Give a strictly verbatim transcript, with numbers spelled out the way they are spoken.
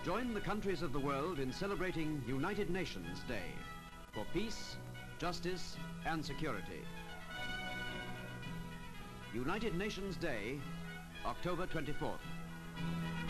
Join the countries of the world in celebrating United Nations Day for peace, justice and security. United Nations Day, October twenty-fourth.